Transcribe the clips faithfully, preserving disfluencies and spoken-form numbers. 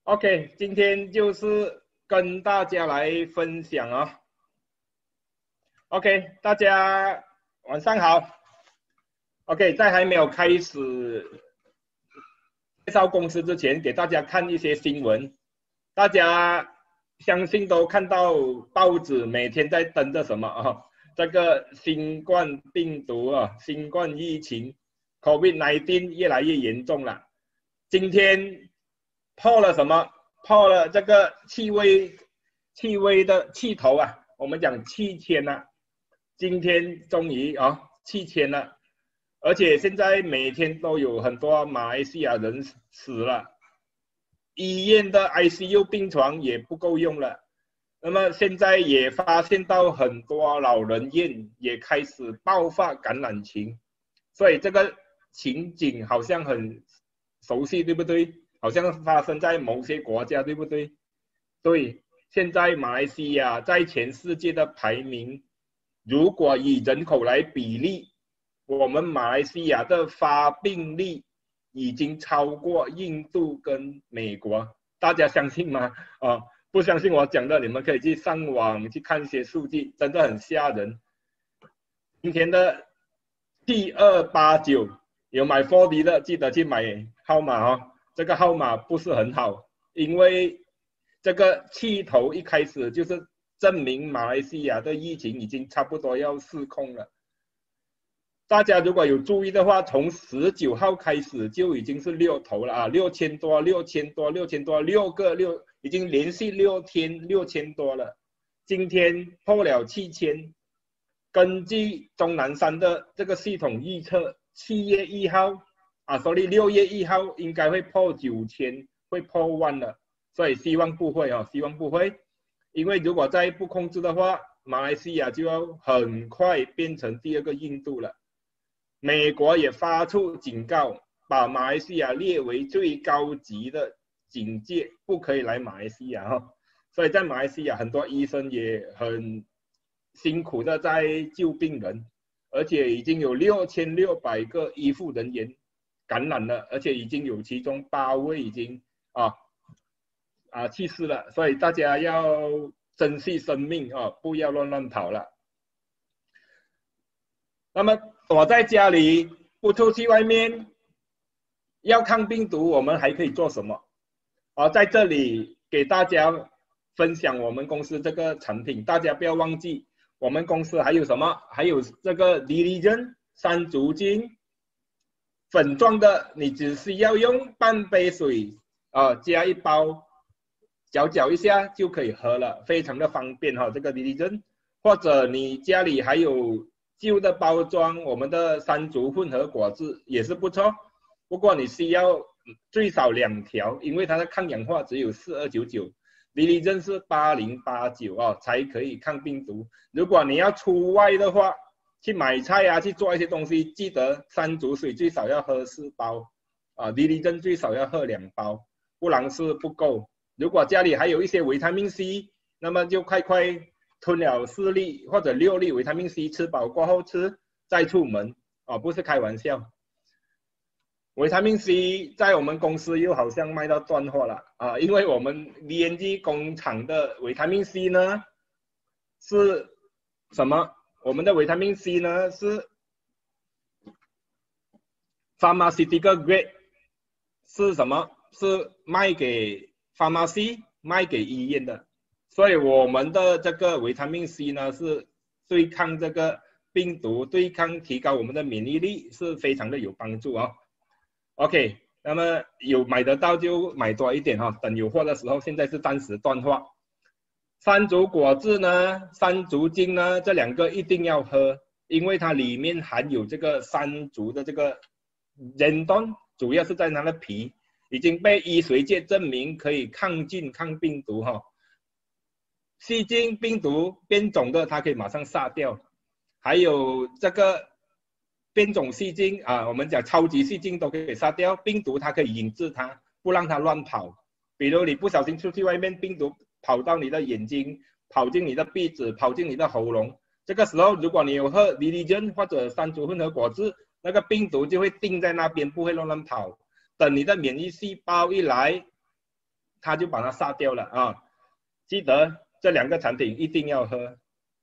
OK， 今天就是跟大家来分享啊。OK， 大家晚上好。OK， 在还没有开始介绍公司之前，给大家看一些新闻。大家相信都看到报纸每天在登着什么啊？这个新冠病毒啊，新冠疫情 ，COVID 十九 越来越严重了。今天破了什么？破了这个气味气味的气头啊，我们讲七千了，今天终于啊七千了，而且现在每天都有很多马来西亚人死了，医院的 I C U 病床也不够用了，那么现在也发现到很多老人院也开始爆发感染情，所以这个情景好像很熟悉，对不对？好像发生在某些国家，对不对？对，现在马来西亚在全世界的排名，如果以人口来比例，我们马来西亚的发病率已经超过印度跟美国，大家相信吗？啊，不相信我讲的，你们可以去上网去看一些数据，真的很吓人。今天的七二八九有买 四 D 的，记得去买号码哦。这个号码不是很好，因为这个气头一开始就是证明马来西亚的疫情已经差不多要失控了。大家如果有注意的话，从十九号开始就已经是六头了啊，六千多、六千多、六千多，六个六，已经连续六天六千多了。今天破了七千，根据钟南山的这个系统预测，七月一号。啊，所以六月一号应该会破九千，会破万了，所以希望不会哦，希望不会，因为如果再不控制的话，马来西亚就要很快变成第二个印度了。美国也发出警告，把马来西亚列为最高级的警戒，不可以来马来西亚哦。所以在马来西亚，很多医生也很辛苦的在救病人，而且已经有六千六百个医护人员感染了，而且已经有其中八位已经啊啊去世了，所以大家要珍惜生命啊，不要乱乱跑了。那么躲在家里不出去外面，要抗病毒，我们还可以做什么？啊，在这里给大家分享我们公司这个产品，大家不要忘记，我们公司还有什么？还有这个离离针山竹精。粉状的，你只需要用半杯水啊、呃，加一包，搅搅一下就可以喝了，非常的方便哈、哦。这个离离针，或者你家里还有旧的包装，我们的山竹混合果汁也是不错。不过你需要最少两条，因为它的抗氧化只有四二九九，离离针是八零八九啊，才可以抗病毒。如果你要出外的话，去买菜啊，去做一些东西，记得山竹水最少要喝四包，啊，离离针最少要喝两包，不然是不够。如果家里还有一些维他命 C， 那么就快快吞了四粒或者六粒维他命 C， 吃饱过后吃，再出门，啊，不是开玩笑。维他命 C 在我们公司又好像卖到断货了啊，因为我们 D N G 工厂的维他命 C 呢是什么？我们的维他命 C 呢是 pharmaceutical grade， 是什么？是卖给 pharmacy 卖给医院的，所以我们的这个维他命 C 呢是对抗这个病毒，对抗提高我们的免疫力是非常的有帮助哦。OK， 那么有买得到就买多一点哈、哦，等有货的时候，现在是暂时断货。山竹果汁呢，山竹精呢，这两个一定要喝，因为它里面含有这个山竹的这个仁端，主要是在它的皮，已经被医学界证明可以抗菌抗病毒哈、哦。细菌病毒变种的，它可以马上杀掉，还有这个变种细菌啊，我们讲超级细菌都可以杀掉，病毒它可以引致它，不让它乱跑。比如你不小心出去外面，病毒跑到你的眼睛，跑进你的鼻子，跑进你的喉咙。这个时候，如果你有喝离离针或者山竹混合果汁，那个病毒就会定在那边，不会乱乱跑。等你的免疫细胞一来， 他就把它杀掉了啊。记得这两个产品一定要喝。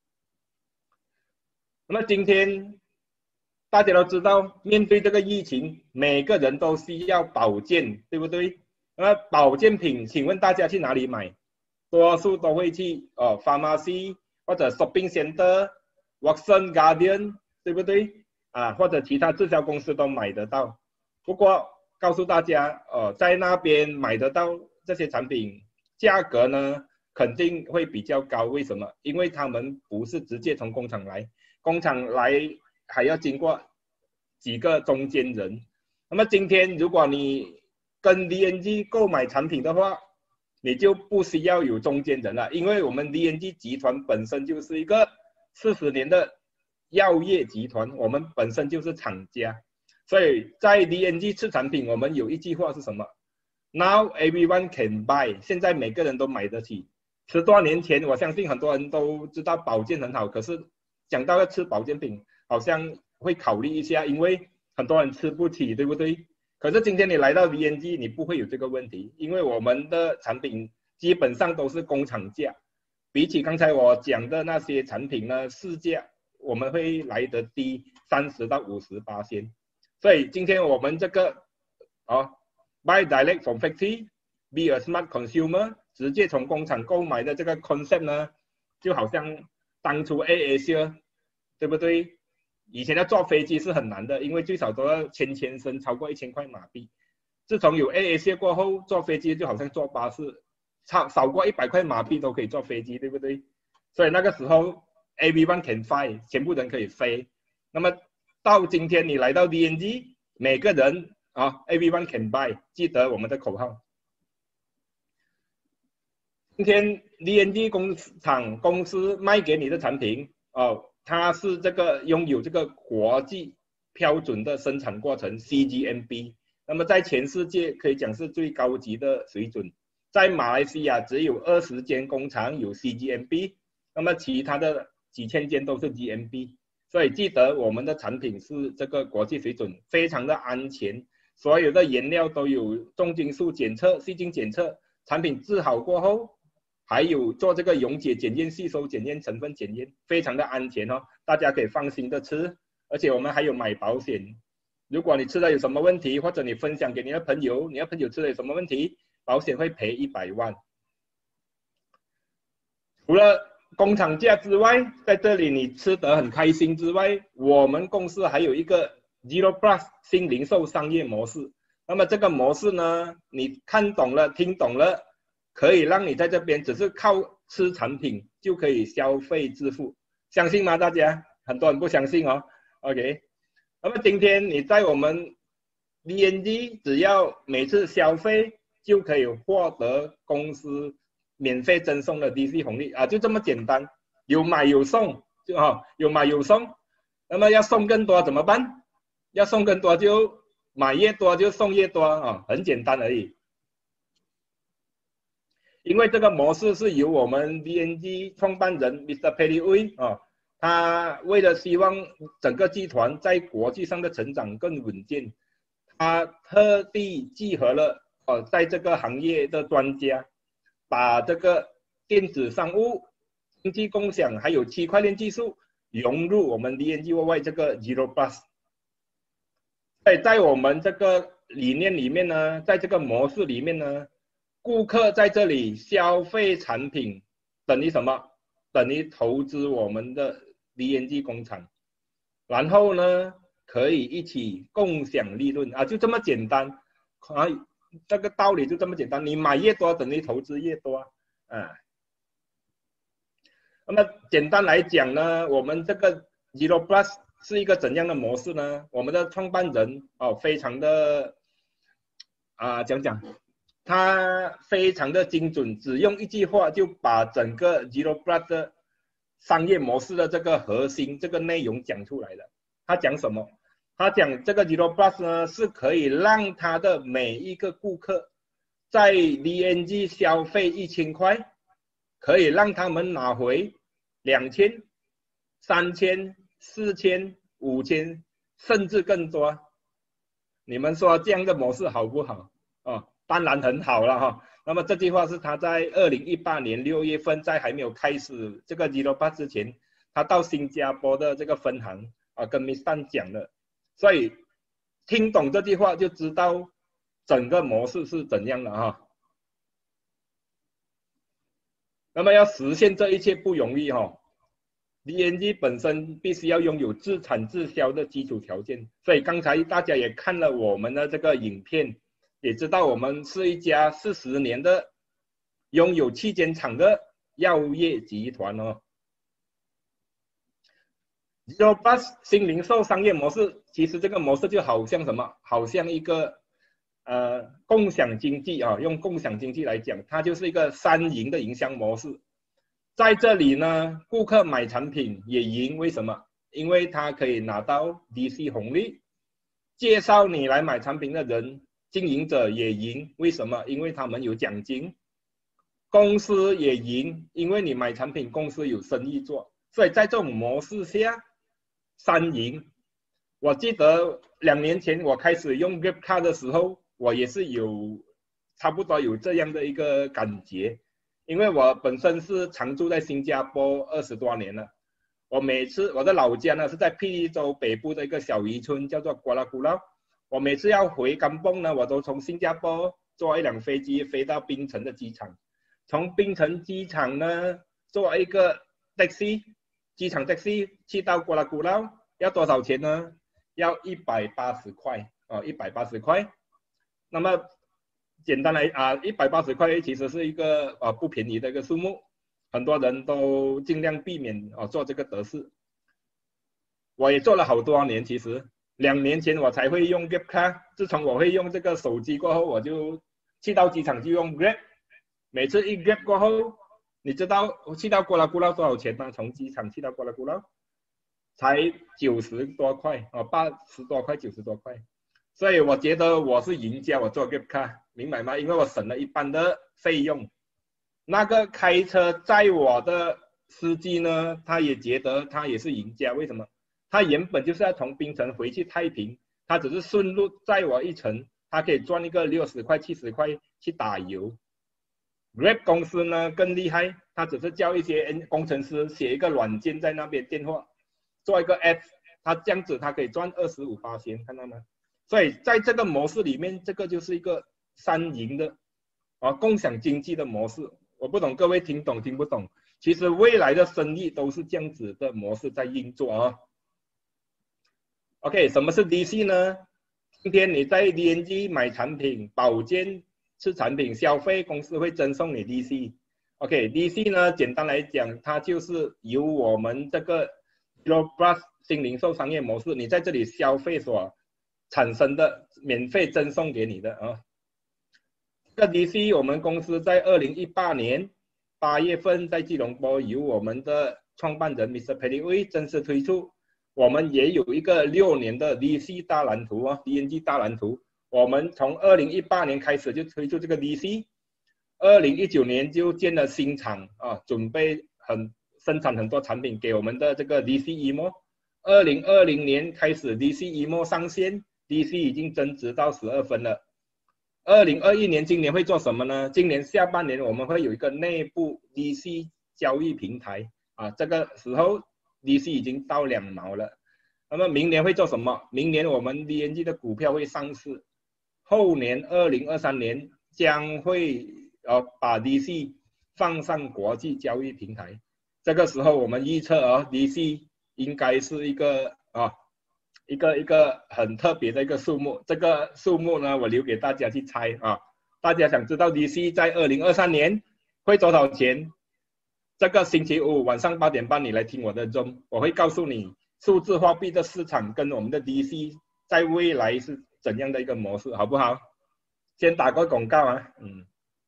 那么今天大家都知道，面对这个疫情，每个人都需要保健，对不对？那么保健品，请问大家去哪里买？多数都会去哦 pharmacy 或者 shopping center、Watson Guardian， 对不对？啊，或者其他直销公司都买得到。不过告诉大家，呃，在那边买得到这些产品，价格呢肯定会比较高。为什么？因为他们不是直接从工厂来，工厂来还要经过几个中间人。那么今天如果你跟 D N G 购买产品的话，你就不需要有中间人了，因为我们 D N G 集团本身就是一个四十年的药业集团，我们本身就是厂家，所以在 D N G 吃产品，我们有一句话是什么 ？Now everyone can buy， 现在每个人都买得起。十多年前，我相信很多人都知道保健很好，可是讲到要吃保健品，好像会考虑一下，因为很多人吃不起，对不对？可是今天你来到 D N G， 你不会有这个问题，因为我们的产品基本上都是工厂价，比起刚才我讲的那些产品呢，市价我们会来得低三十到五十八仙。所以今天我们这个哦 ，buy direct from factory, be a smart consumer， 直接从工厂购买的这个 concept 呢，就好像当初 AirAsia， 对不对？以前要坐飞机是很难的，因为最少都要千千升，超过一千块马币。自从有 AirAsia 过后，坐飞机就好像坐巴士，超少过一百块马币都可以坐飞机，对不对？所以那个时候 everyone can fly， 全部人可以飞。那么到今天你来到 D N G， 每个人啊 everyone can buy， 记得我们的口号。今天 D N G 工厂公司卖给你的产品哦。它是这个拥有这个国际标准的生产过程 C G M P， 那么在全世界可以讲是最高级的水准。在马来西亚只有二十间工厂有 C G M P， 那么其他的几千间都是 G M P。所以记得我们的产品是这个国际水准，非常的安全，所有的原料都有重金属检测、细菌检测，产品制好过后。还有做这个溶解检验、吸收检验、成分检验，非常的安全哦，大家可以放心的吃。而且我们还有买保险，如果你吃了有什么问题，或者你分享给你的朋友，你的朋友吃了有什么问题，保险会赔一百万。除了工厂价之外，在这里你吃得很开心之外，我们公司还有一个 Zero Plus 新零售商业模式。那么这个模式呢，你看懂了、听懂了。可以让你在这边只是靠吃产品就可以消费致富，相信吗？大家很多人不相信哦。OK， 那么今天你在我们 D N G 只要每次消费就可以获得公司免费赠送的 D C 红利啊，就这么简单，有买有送，就哦有买有送。那么要送更多怎么办？要送更多就买越多就送越多啊，很简单而已。因为这个模式是由我们 D N G 创办人 Mister Perry Uy 啊，他为了希望整个集团在国际上的成长更稳健，他特地集合了呃在这个行业的专家，把这个电子商务、经济共享还有区块链技术融入我们 D N G Worldwide 这个 Zero Plus。所以在我们这个理念里面呢，在这个模式里面呢。顾客在这里消费产品，等于什么？等于投资我们的 D N G 工厂，然后呢，可以一起共享利润啊，就这么简单啊，这个道理就这么简单。你买越多，等于投资越多啊。那么简单来讲呢，我们这个 Zero Plus 是一个怎样的模式呢？我们的创办人哦，非常的啊，讲讲。他非常的精准，只用一句话就把整个 Zero Plus 的商业模式的这个核心、这个内容讲出来了。他讲什么？他讲这个 Zero Plus 呢，是可以让他的每一个顾客在 D N G 消费一千块，可以让他们拿回两千、三千、四千、五千，甚至更多。你们说这样的模式好不好？哦。当然很好了哈， 那么这句话是他在二零一八年六月份，在还没有开始这个 Zero Plus 之前，他到新加坡的这个分行啊跟 Miss Tan 讲的，所以听懂这句话就知道整个模式是怎样的哈。那么要实现这一切不容易哈。D N G 本身必须要拥有自产自销的基础条件，所以刚才大家也看了我们的这个影片，也知道我们是一家四十年的拥有七间厂的药业集团哦。Zero Plus 新零售商业模式，其实这个模式就好像什么？好像一个呃共享经济啊，用共享经济来讲，它就是一个三赢的营销模式。在这里呢，顾客买产品也赢，为什么？因为他可以拿到 D C 红利，介绍你来买产品的人，经营者也赢，为什么？因为他们有奖金，公司也赢，因为你买产品，公司有生意做，所以在这种模式下，三赢。我记得两年前我开始用 Grab Card 的时候，我也是有差不多有这样的一个感觉。因为我本身是常住在新加坡二十多年了，我每次我的老家呢是在霹雳州北部的一个小渔村，叫做瓜拉古劳。我每次要回甘榜呢，我都从新加坡坐一辆飞机飞到槟城的机场，从槟城机场呢坐一个 taxi， 机场 taxi 去到瓜拉古劳要多少钱呢？要一百八十块哦，一百八十块。那么简单来啊，一百八十块其实是一个啊不便宜的一个数目，很多人都尽量避免啊做这个德事。我也做了好多年，其实两年前我才会用 Grab Card， 自从我会用这个手机过后，我就去到机场就用 Grab， 每次一 Grab 过后，你知道我去到瓜拉古劳多少钱吗？从机场去到瓜拉古劳才九十多块啊，八十多块，九十多块。所以我觉得我是赢家，我做 Grab Card， 明白吗？因为我省了一半的费用。那个开车载我的司机呢，他也觉得他也是赢家，为什么？他原本就是要从槟城回去太平，他只是顺路载我一程，他可以赚一个六十块、七十块去打油。Grab 公司呢更厉害，他只是叫一些工程师写一个软件在那边电话，做一个 app， 他这样子他可以赚二十五巴仙，看到吗？所以在这个模式里面，这个就是一个三赢的啊共享经济的模式。我不懂各位听懂听不懂？其实未来的生意都是这样子的模式在运作啊。OK， 什么是 D C 呢？今天你在 D N G 买产品、保健吃产品消费，公司会赠送你 D C。OK，D C 呢，简单来讲，它就是由我们这个 Zero Plus 新零售商业模式，你在这里消费所产生的免费赠送给你的啊。这个 D C 我们公司在二零一八年八月份在吉隆坡由我们的创办人 Mister Pedway 正式推出。我们也有一个六年的 D C 大蓝图啊 ，D N G 大蓝图。我们从二零一八年开始就推出这个 D C， 二零一九年就建了新厂啊，准备很生产很多产品给我们的这个 D C E M O。二零二零年开始 D C E M O 上线 ，D C 已经增值到十二分了。二零二一年今年会做什么呢？今年下半年我们会有一个内部 D C 交易平台啊，这个时候 D C 已经到两毛了。那么明年会做什么？明年我们 D N G 的股票会上市，后年二零二三年将会呃把 D C 放上国际交易平台。这个时候我们预测啊 ，D C 应该是一个啊一个一个很特别的一个数目。这个数目呢，我留给大家去猜啊。大家想知道 D C 在二零二三年会多少钱？这个星期五晚上八点半你来听我的 Zoom， 我会告诉你数字货币的市场跟我们的 D C 在未来是怎样的一个模式，好不好？先打个广告啊，嗯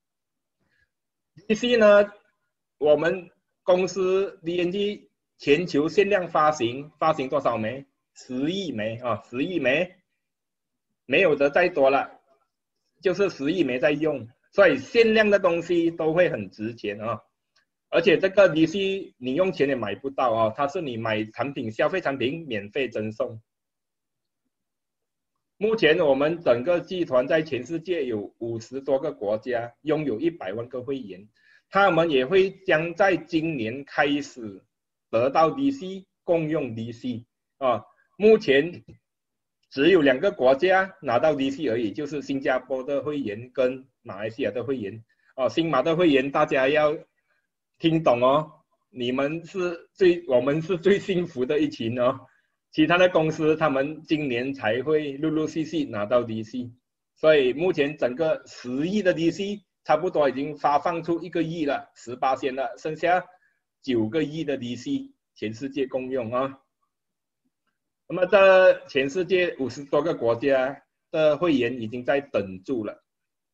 ，D C 呢，我们公司 D N G 全球限量发行，发行多少枚？十亿枚啊，十亿枚，没有的再多了，就是十亿枚在用，所以限量的东西都会很值钱啊。而且这个 D C 你用钱也买不到啊，它是你买产品消费产品免费赠送。 目前我们整个集团在全世界有五十多个国家，拥有一百万个会员，他们也会将在今年开始得到 D C 共用 D C 啊。目前只有两个国家拿到 D C 而已，就是新加坡的会员跟马来西亚的会员哦。新马的会员大家要听懂哦，你们是最我们是最幸福的一群哦。其他的公司他们今年才会陆陆续续拿到 D C， 所以目前整个十亿的 D C 差不多已经发放出一个亿了，十八千了，剩下九个亿的 D C 全世界共用啊。那么这全世界五十多个国家的会员已经在等住了。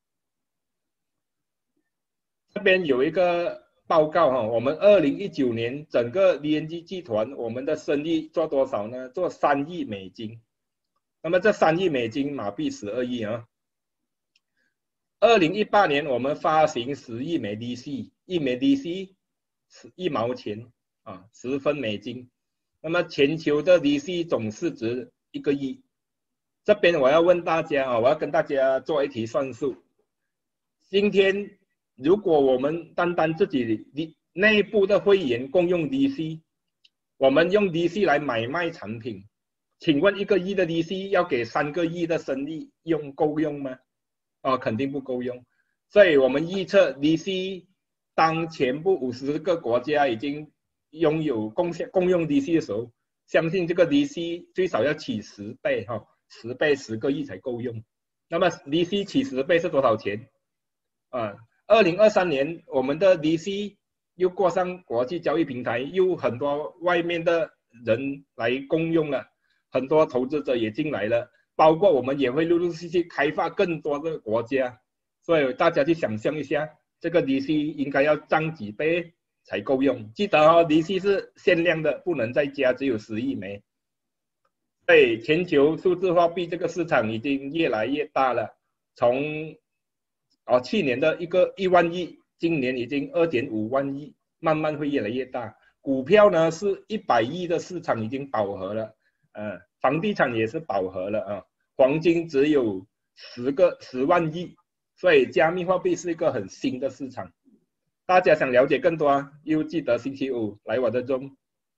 这边有一个报告哈，我们二零一九年整个 D N G 集团我们的生意做多少呢？做三亿美金。那么这三亿美金马币十二亿啊。二零一八年我们发行十亿枚 D C， 一枚 D C 一毛钱啊，十分美金。那么全球的 D C 总市值一个亿。这边我要问大家啊，我要跟大家做一题算术。今天如果我们单单自己内部的会员共用 D C， 我们用 D C 来买卖产品，请问一个亿的 D C 要给三个亿的生意用够用吗？哦，肯定不够用。所以我们预测 D C 当全部五十个国家已经拥有共享共用 D C 的时候，相信这个 D C 最少要起十倍哈，十倍十个亿才够用。那么 D C 起十倍是多少钱？啊？二零二三年，我们的 D C 又过上国际交易平台，又很多外面的人来共用了，很多投资者也进来了，包括我们也会陆陆续续开发更多的国家，所以大家去想象一下，这个 D C 应该要涨几倍才够用。记得哦 ，D C 是限量的，不能再加，只有十亿枚。所以全球数字货币这个市场已经越来越大了，从哦，去年的一个一万亿，今年已经二点五万亿，慢慢会越来越大。股票呢是一百亿的市场已经饱和了，呃，房地产也是饱和了啊，黄金只有十个十万亿，所以加密货币是一个很新的市场。大家想了解更多啊，又记得星期五来我的 Zoom。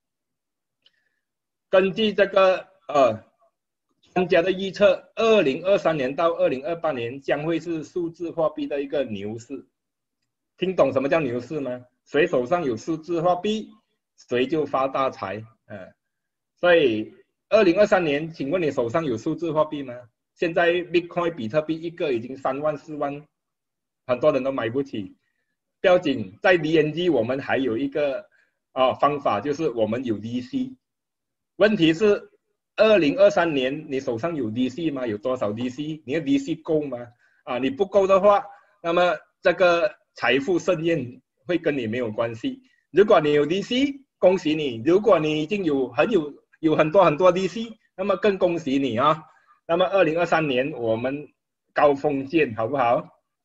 根据这个呃。专家的预测，二零二三年到二零二八年将会是数字货币的一个牛市。听懂什么叫牛市吗？谁手上有数字货币，谁就发大财。嗯，所以二零二三年，请问你手上有数字货币吗？现在 Bitcoin 比特币一个已经三万四万，很多人都买不起。不要紧，在 D N G 我们还有一个啊方法，就是我们有 D C。问题是。二零二三年你手上有 D C 吗？有多少 D C？ 你的 D C 够吗？啊，你不够的话，那么这个财富盛宴会跟你没有关系。如果你有 D C， 恭喜你；如果你已经有很有有很多很多 D C， 那么更恭喜你啊！那么二零二三年我们高峰见，好不好？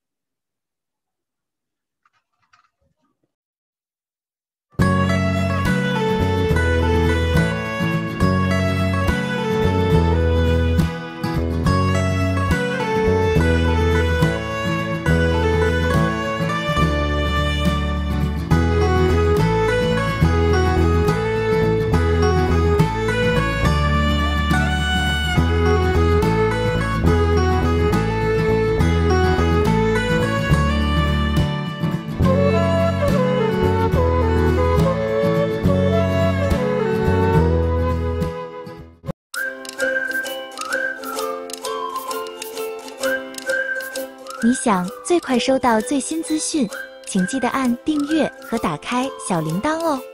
你想最快收到最新资讯，请记得按订阅和打开小铃铛哦。